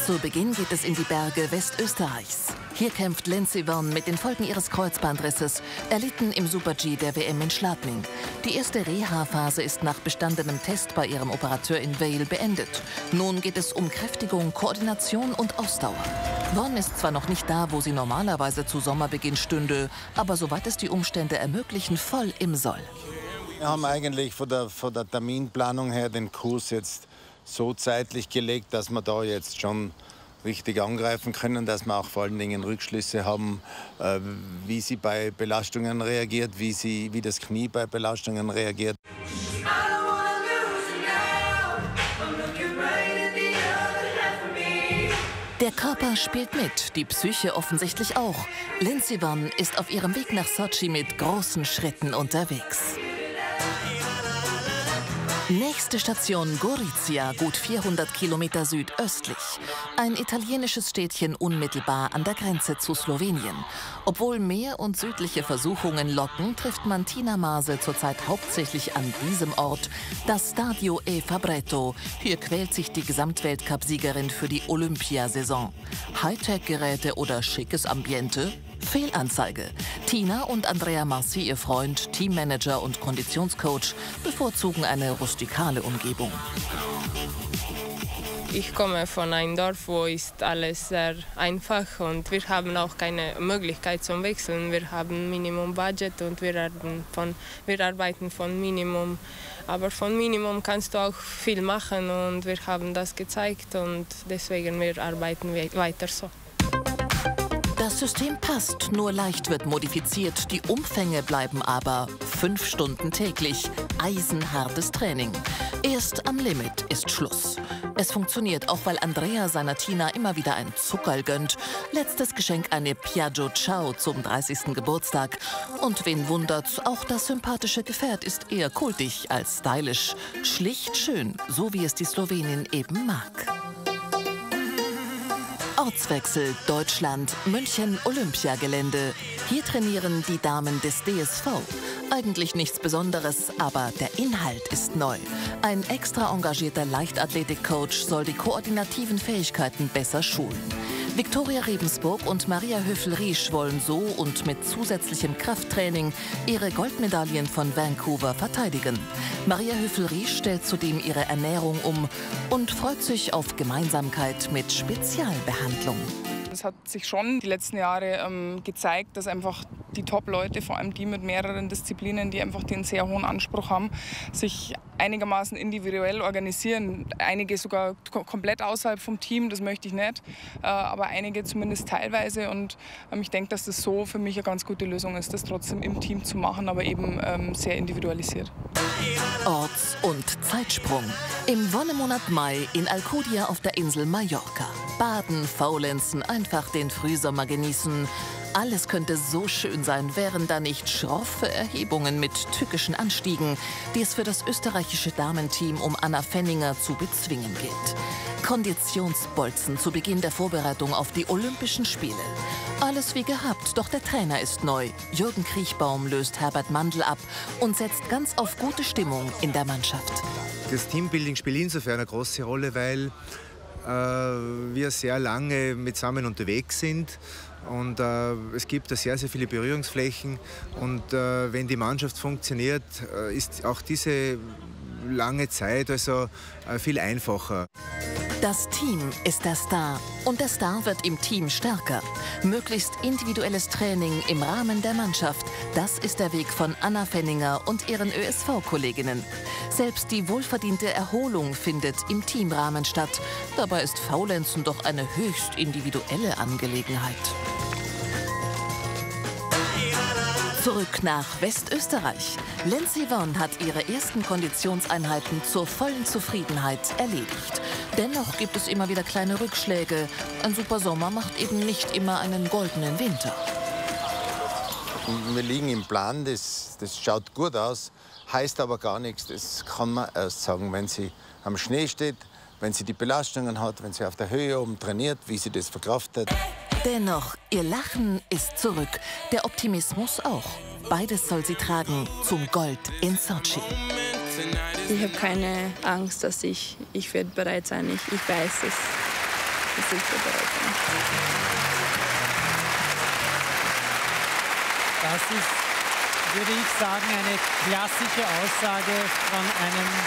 Zu Beginn geht es in die Berge Westösterreichs. Hier kämpft Lindsey Vonn mit den Folgen ihres Kreuzbandrisses, erlitten im Super-G der WM in Schladming. Die erste Reha-Phase ist nach bestandenem Test bei ihrem Operateur in Vail beendet. Nun geht es um Kräftigung, Koordination und Ausdauer. Vonn ist zwar noch nicht da, wo sie normalerweise zu Sommerbeginn stünde, aber soweit es die Umstände ermöglichen, voll im Soll. Wir haben eigentlich von der Terminplanung her den Kurs jetzt so zeitlich gelegt, dass wir da jetzt schon richtig angreifen können, dass wir auch vor allen Dingen Rückschlüsse haben, wie sie bei Belastungen reagiert, wie das Knie bei Belastungen reagiert. Der Körper spielt mit, die Psyche offensichtlich auch. Lindsey Vonn ist auf ihrem Weg nach Sotschi mit großen Schritten unterwegs. Nächste Station Gorizia, gut 400 Kilometer südöstlich. Ein italienisches Städtchen unmittelbar an der Grenze zu Slowenien. Obwohl Meer- und südliche Versuchungen locken, trifft man Tina Maase zurzeit hauptsächlich an diesem Ort, das Stadio e Fabretto. Hier quält sich die Gesamtweltcup-Siegerin für die Olympiasaison. Hightech-Geräte oder schickes Ambiente? Fehlanzeige. Tina und Andrea Marci, ihr Freund, Teammanager und Konditionscoach, bevorzugen eine rustikale Umgebung. Ich komme von einem Dorf, wo ist alles sehr einfach und wir haben auch keine Möglichkeit zum Wechseln. Wir haben Minimum Budget und wir arbeiten von Minimum. Aber von Minimum kannst du auch viel machen und wir haben das gezeigt und deswegen wir arbeiten weiter so. Das System passt, nur leicht wird modifiziert. Die Umfänge bleiben aber 5 Stunden täglich. Eisenhartes Training. Erst am Limit ist Schluss. Es funktioniert auch, weil Andrea seiner Tina immer wieder ein Zuckerl gönnt. Letztes Geschenk eine Piaggio Ciao zum 30. Geburtstag. Und wen wundert's, auch das sympathische Gefährt ist eher kultig als stylisch. Schlicht schön, so wie es die Slowenin eben mag. Ortswechsel Deutschland, München Olympiagelände. Hier trainieren die Damen des DSV. Eigentlich nichts Besonderes, aber der Inhalt ist neu. Ein extra engagierter Leichtathletik-Coach soll die koordinativen Fähigkeiten besser schulen. Viktoria Rebensburg und Maria Höfel-Riesch wollen so und mit zusätzlichem Krafttraining ihre Goldmedaillen von Vancouver verteidigen. Maria Höfel-Riesch stellt zudem ihre Ernährung um und freut sich auf Gemeinsamkeit mit Spezialbehandlung. Es hat sich schon die letzten Jahre gezeigt, dass einfach die Top-Leute, vor allem die mit mehreren Disziplinen, die einfach den sehr hohen Anspruch haben, sich einigermaßen individuell organisieren. Einige sogar komplett außerhalb vom Team, das möchte ich nicht, aber einige zumindest teilweise. Und ich denke, dass das so für mich eine ganz gute Lösung ist, das trotzdem im Team zu machen, aber eben sehr individualisiert. Orts- und Zeitsprung. Im Wonnemonat Mai in Alcudia auf der Insel Mallorca. Baden, faulenzen, einfach den Frühsommer genießen. Alles könnte so schön sein, wären da nicht schroffe Erhebungen mit tückischen Anstiegen, die es für das österreichische Damenteam um Anna Fenninger zu bezwingen gilt. Konditionsbolzen zu Beginn der Vorbereitung auf die Olympischen Spiele. Alles wie gehabt, doch der Trainer ist neu. Jürgen Kriechbaum löst Herbert Mandl ab und setzt ganz auf gute Stimmung in der Mannschaft. Das Teambuilding spielt insofern eine große Rolle, weil wir sehr lange zusammen unterwegs sind und es gibt da sehr, sehr viele Berührungsflächen und wenn die Mannschaft funktioniert, ist auch diese lange Zeit also viel einfacher. Das Team ist der Star und der Star wird im Team stärker. Möglichst individuelles Training im Rahmen der Mannschaft, das ist der Weg von Anna Fenninger und ihren ÖSV-Kolleginnen. Selbst die wohlverdiente Erholung findet im Teamrahmen statt. Dabei ist Faulenzen doch eine höchst individuelle Angelegenheit. Zurück nach Westösterreich. Lindsey Vonn hat ihre ersten Konditionseinheiten zur vollen Zufriedenheit erledigt. Dennoch gibt es immer wieder kleine Rückschläge. Ein super Sommer macht eben nicht immer einen goldenen Winter. Wir liegen im Plan, das schaut gut aus, heißt aber gar nichts. Das kann man erst sagen, wenn sie am Schnee steht, wenn sie die Belastungen hat, wenn sie auf der Höhe oben trainiert, wie sie das verkraftet. Dennoch, ihr Lachen ist zurück, der Optimismus auch. Beides soll sie tragen zum Gold in Sotschi. Ich habe keine Angst, dass ich werde bereit sein. Ich weiß es. dazu bereit sein. Das ist, würde ich sagen, eine klassische Aussage von einem